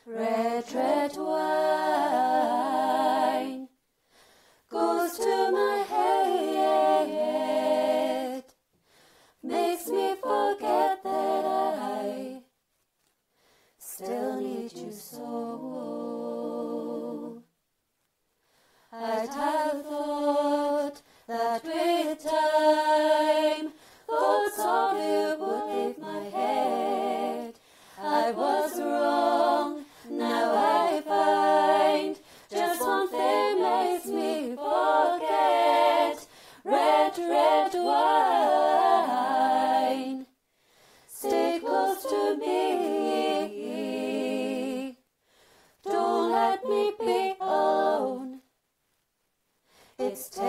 Red, red wine goes to my head, makes me forget that I still need you so. I'd have thought that with time thoughts of you would leave my head. I was wrong, now I find just one thing makes me forget. Red, red wine, stay close to me, don't let me be alone. It's